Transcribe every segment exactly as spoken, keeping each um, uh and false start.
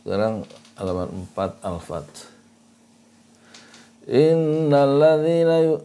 Sekarang halaman empat Al-Fat. Innal ladzina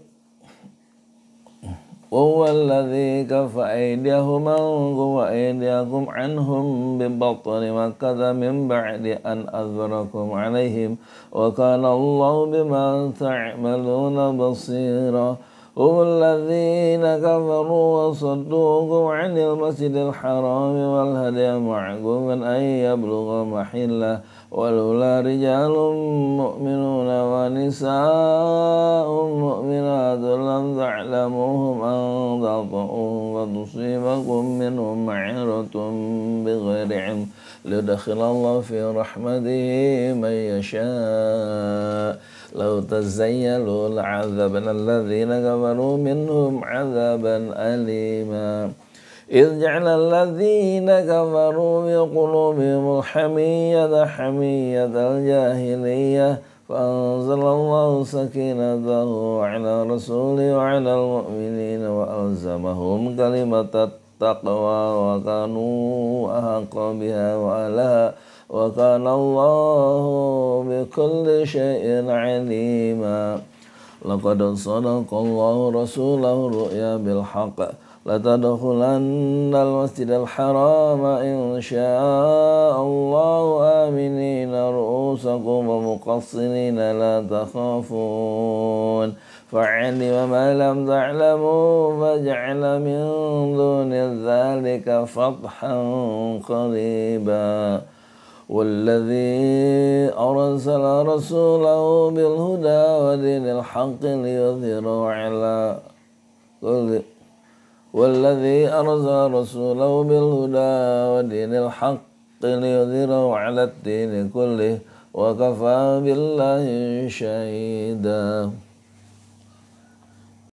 وهو الذي كف أيديهم عنكم وأيديكم عنهم ببطن مكة من بعد أن أظفركم عليهم وكان الله بما تعملون بصيرا هم الذين كفروا وصدوكم عن المسجد الحرام والهدي معكوفا أن يبلغ محله ولولا رجال مؤمنون ونساء مؤمنات لم تعلموهم أن تطؤوا وتصيبكم منهم معرة بغير علم ليدخل الله في رحمته من يشاء لو تزيلوا لعذبنا الذين كفروا منهم عذابا أليما إذ جعل الذين كفروا بقلوبهم الحمية حمية الجاهلية فأنزل الله سكينته على رسوله وعلى المؤمنين وألزمهم كلمة التقوى وكانوا أحق بها وأهلها وكان الله بكل شيء عليما لقد صدق الله رسوله الرؤيا بالحق لتدخلن المسجد الحرام إن شاء الله آمنين رؤوسكم ومقصرين لا تخافون فعلم ما لم تعلموا فجعل من دون ذلك فتحا قريبا والذي أرسل رسوله بالهدى ودين الحق ليظهره على كل والذي أرسل رسوله بالهدى ودين الحق ليظهره على الدين كله وكفى بالله شهيدا.